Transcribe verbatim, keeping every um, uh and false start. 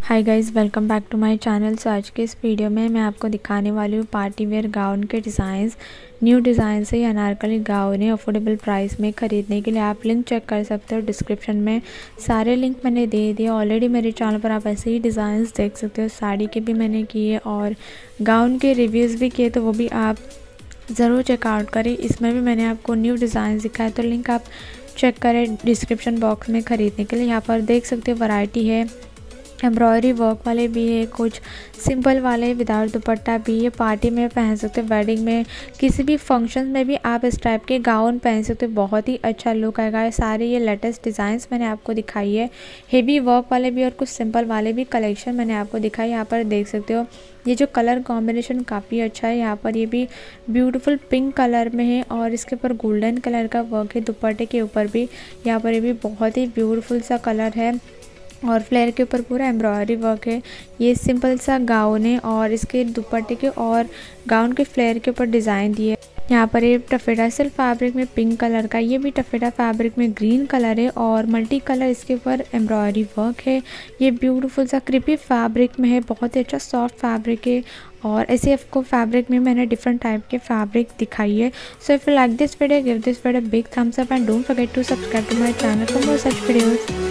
Hi guys, welcome back to my channel. So आज के इस वीडियो में मैं आपको दिखाने वाली हूँ पार्टी वेयर गाउन के डिज़ाइंस। न्यू डिज़ाइन से ये अनारकली गाउन है अफोर्डेबल प्राइस में। ख़रीदने के लिए आप लिंक चेक कर सकते हो डिस्क्रिप्शन में, सारे लिंक मैंने दे दिए ऑलरेडी। मेरे चैनल पर आप ऐसे ही डिज़ाइंस देख सकते हो। साड़ी के भी मैंने किए और गाउन के रिव्यूज़ भी किए, तो वो भी आप ज़रूर चेकआउट करें। इसमें भी मैंने आपको न्यू डिज़ाइन दिखाए, तो लिंक आप चेक करें डिस्क्रिप्शन बॉक्स में ख़रीदने के लिए। यहाँ पर देख सकते हो वैरायटी है, एम्ब्रॉयडरी वर्क वाले भी है, कुछ सिंपल वाले विदाउट दुपट्टा भी है। पार्टी में पहन सकते हो, वेडिंग में, किसी भी फंक्शन में भी आप इस टाइप के गाउन पहन सकते हो। बहुत ही अच्छा लुक आएगा। सारे ये लेटेस्ट डिज़ाइंस मैंने आपको दिखाई है, हेवी वर्क वाले भी और कुछ सिंपल वाले भी कलेक्शन मैंने आपको दिखाई। यहाँ पर देख सकते हो ये जो कलर कॉम्बिनेशन काफ़ी अच्छा है। यहाँ पर ये भी ब्यूटीफुल पिंक कलर में है और इसके ऊपर गोल्डन कलर का वर्क है। दुपट्टे के ऊपर भी यहाँ पर ये भी बहुत ही ब्यूटीफुल सा कलर है और फ्लेयर के ऊपर पूरा एम्ब्रॉयडरी वर्क है। ये सिंपल सा गाउन है और इसके दुपट्टे के और गाउन के फ्लेयर के ऊपर डिज़ाइन दिए। यहाँ पर ये टफेटा सिल्क फैब्रिक में पिंक कलर का, ये भी टफेटा फैब्रिक में ग्रीन कलर है और मल्टी कलर इसके ऊपर एम्ब्रॉयडरी वर्क है। ये ब्यूटीफुल सा क्रिपी फैब्रिक में है, बहुत ही अच्छा सॉफ्ट फैब्रिक है। और ऐसे आपको फैब्रिक में मैंने डिफरेंट टाइप के फैब्रिक दिखाई है। So if you like this video, give this video big thumbs up and don't forget to subscribe to my channel for more such videos.